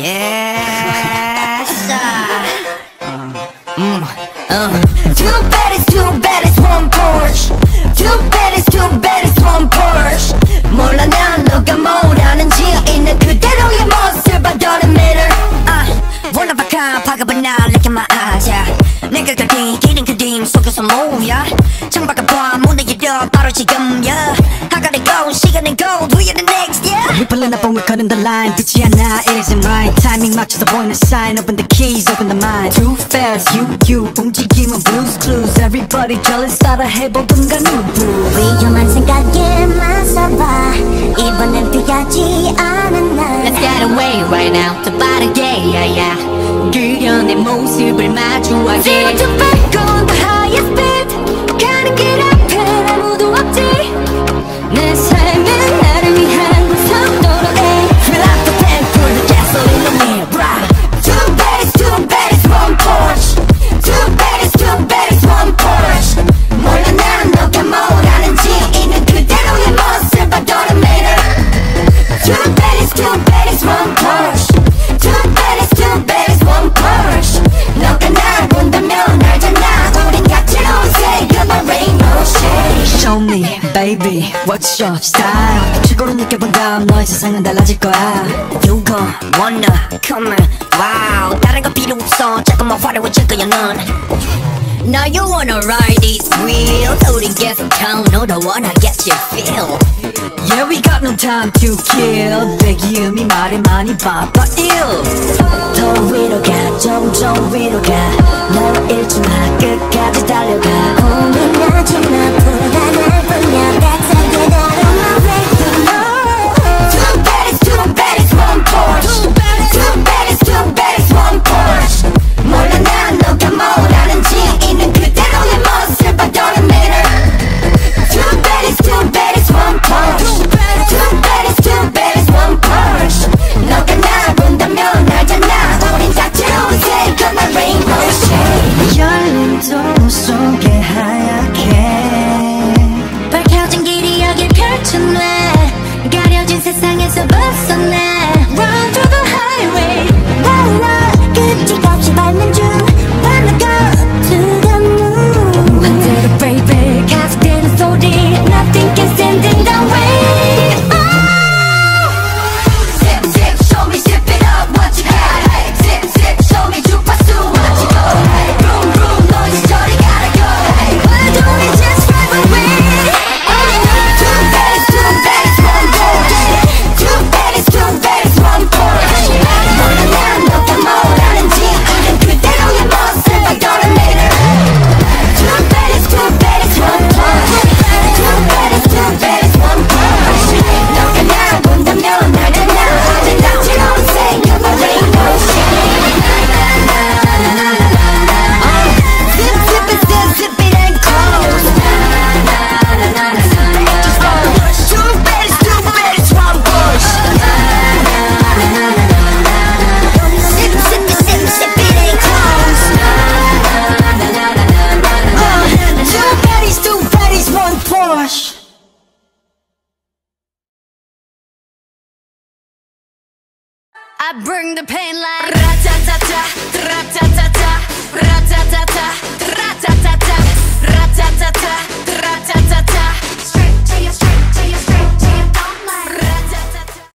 Yes. Two baddies, one Porsche. Two baddies, one Porsche. 몰라 난 너가 뭐라는지 있는 그대로의 모습 I don't admit it. 원나박한 파급은 날 like my eyes, yeah. 내가 가긴 기린 그림 속에서 뭐야. 창밖을 봐 문을 열어 바로 지금, yeah. I gotta go, 시간은 go, we are the next, yeah. We pulling up and we cutting the line. 듣지 않아, it isn't right. Timing 맞춰서 보이는 sign. Open the keys, open the mind. Too fast, you 움직임은 blues clues. Everybody jealous, 따라 해보던가 누구. 위험한 생각에 맞서봐. 이번엔 피하지 않은 날. Let's get away right now. 더 빠르게, yeah, yeah. 그려 내 모습을 마주하게. Zero to back on the highest speed. 가는 길 앞엔 아무도 없지. 내 삶은 나를 위한 고속도로에. Fill up the tank, pour the gasoline on me, brah. Two baddies, one Porsche. Two baddies, one Porsche. 몰라 난 너가 뭐라는지 있는 그대로의 모습 I don't admit it. Two baddies, one Porsche. Two baddies, one Porsche. 너가 날 본다면 알잖아. 우린 같이 Rosé, you're my rainbow shade. Show me, baby, what's your style? 최고로 느껴본 다음 너의 세상은 달라질 거야. You gon' wanna come in, wow. 다른 거 필요 없어, 조금만 화려해질 거야 넌. Now you wanna ride this wheel. 우린 계속 count, no, don't wanna get your feel. Yeah, we got no time to kill. 배기음이 말에 많이 바빠 ill. 더 위로 가, 좀 위로 가. 너 잃지 마, 끝까지 달려가. 고민하지 마, 불가 날 뿐이야. That's a good out of my way to know. Two baddies, one Porsche. Two baddies, one Porsche. 몰라 난 너가 뭐라는지 있는 그대로의 모습 I don't admit it. Two baddies, one Porsche. Two baddies, one Porsche. 너가 날 본다면 알잖아. 우린 같이 Rosé, you're my rainbow shade. 열린 도로 속에 하얗게 밝혀진 길이 여길 펼쳐내. 가려진 세상에서 벗어나. Run through the highway. 끝이없이 밟는 중 Wanna go to the moon. 반대로 baby 가속되는 소리. Nothing can stand in the way. Zip zip show me zip it up what you got. Zip zip show me 주파수 what you got. Vroom vroom 너희 저리 gotta go. Why don't we just drive away? Two baddies, one Porsche. Two baddies, one Porsche. 몰라 난 너가 뭐라는지 있는 그대로의 모습 I don't admit it. Two baddies, one Porsche. Two baddies, one Porsche. 너가 날 본다면 알잖아. 우린 같이 Rosé, you're my rainbow shade. Zip it and close. Two baddies, one Porsche. Zip it and close. Two baddies, one Porsche. I bring the pain like ra-ta-ta-ta, ra-ta-ta-ta, ra-ta-ta-ta.